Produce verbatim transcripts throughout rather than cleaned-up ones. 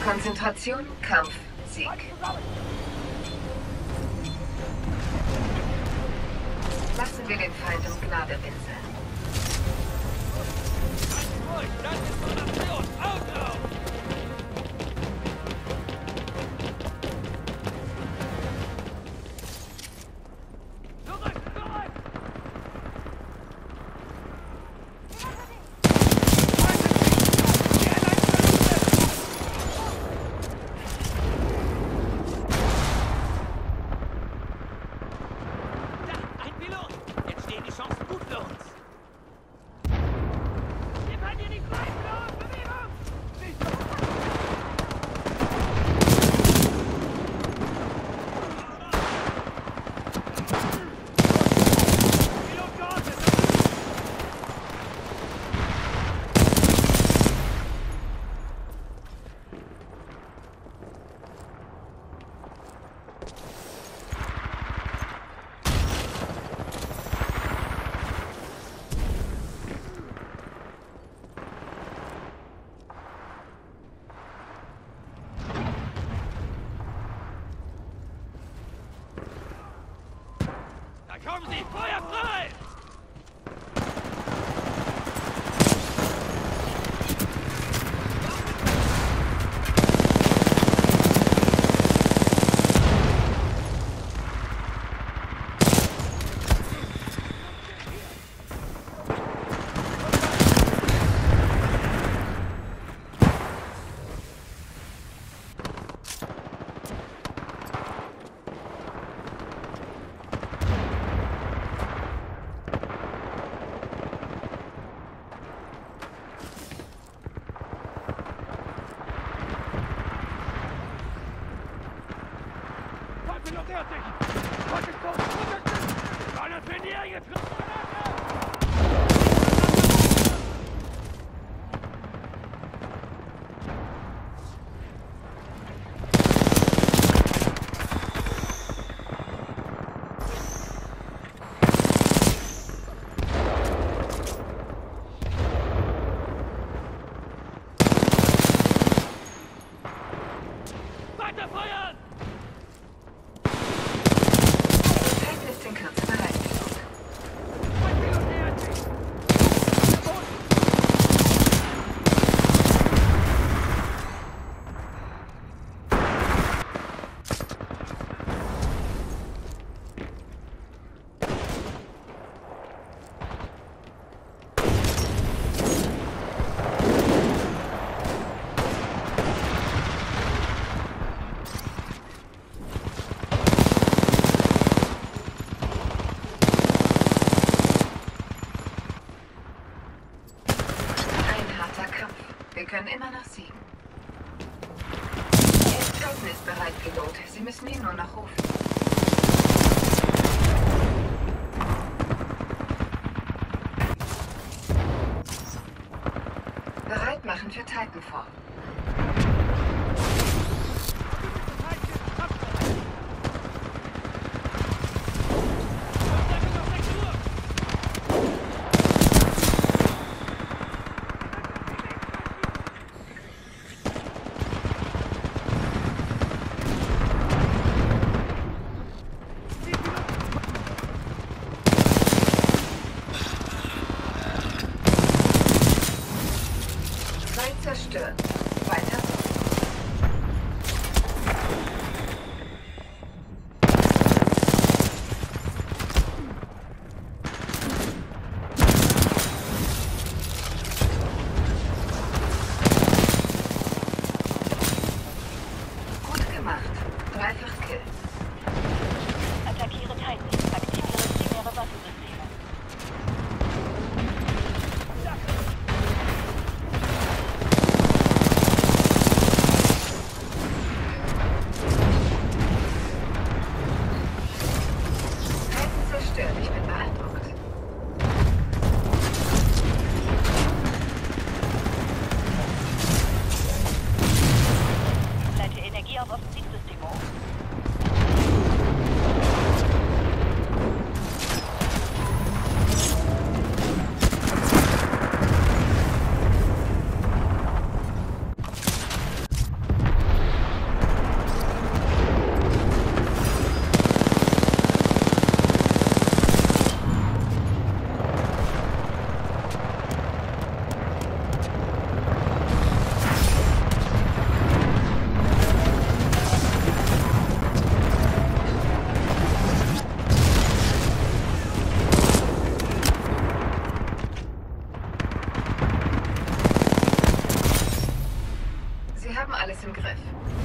Konzentration, Kampf, Sieg. Lassen wir den Feind um Gnade winseln. Das ist Donation! Augen auf! Zurück! Zurück! Kommen Sie! Feuer frei! Fertig! Was ist los? Alle Verniere! Weiter feuern! Wir können immer noch siegen. Der Titan ist bereit, Pilot. Sie müssen ihn nur noch rufen. Bereit machen für Titanfall. Zerstört. Weiter. Gut gemacht. Dreifach Kill. Attackiere Titan. Aktiviere primäre Waffensysteme. haben alles im Griff.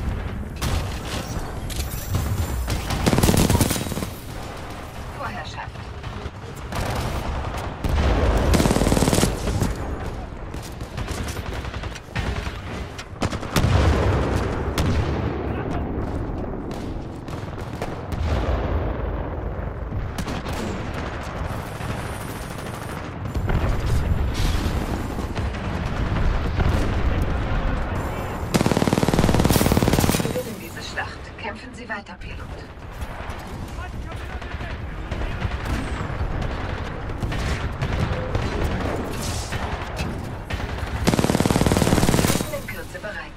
Vorherrschaft. Kämpfen Sie weiter, Pilot. Wir sind in Kürze bereit.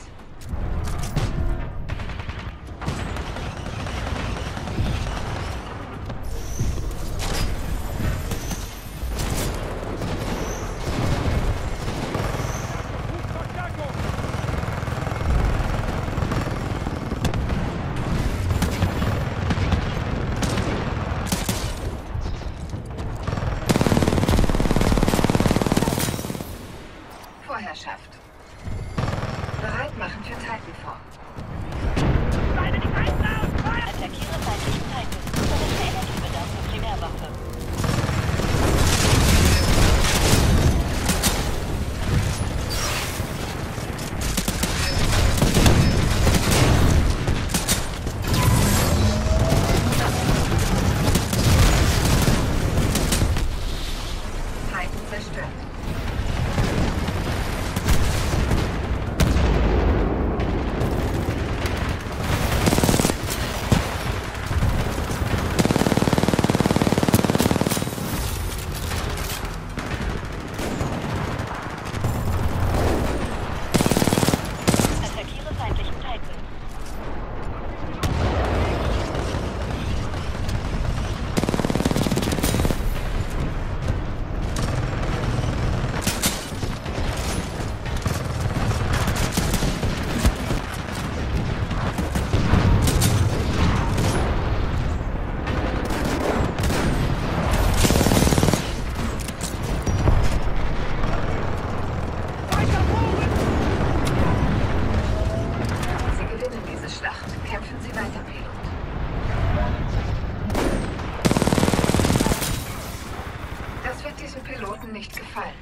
Vorherrschaft. Bereit machen für Titanfall. Attackiere feindlichen Titan. Verwende Energiebedarf für Primärwaffe. Titan zerstört. Kämpfen Sie weiter, Pilot. Das wird diesem Piloten nicht gefallen.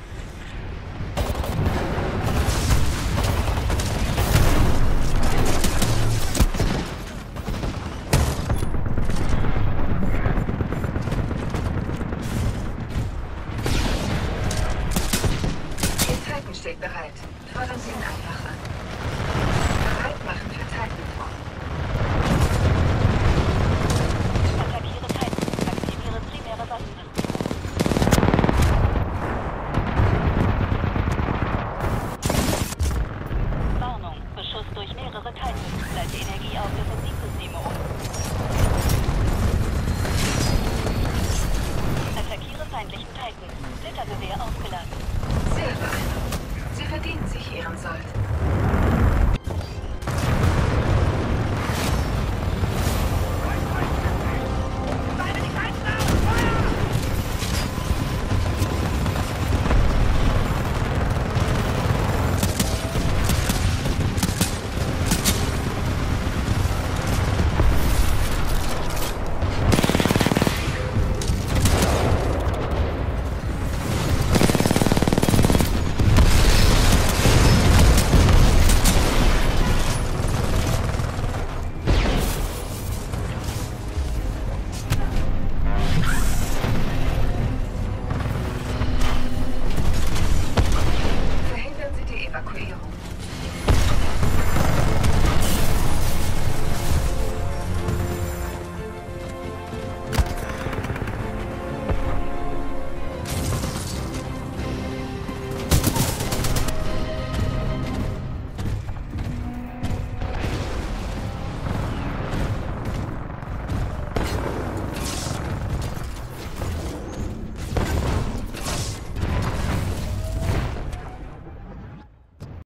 Ihr Titan steht bereit. Fordern Sie ihn einfach an. Bereit machen für Titanfall. Attackiere Titan. Aktiviere primäre Waffensysteme. Warnung. Beschuss durch mehrere Titans. Leite Energie auf Defensivsysteme um. Attackiere feindlichen Titan. Splittergewehr aufgeladen. Sehr beeindruckend. Sie verdienen sich Ihren Sold. Verhindern Sie die Evakuierung.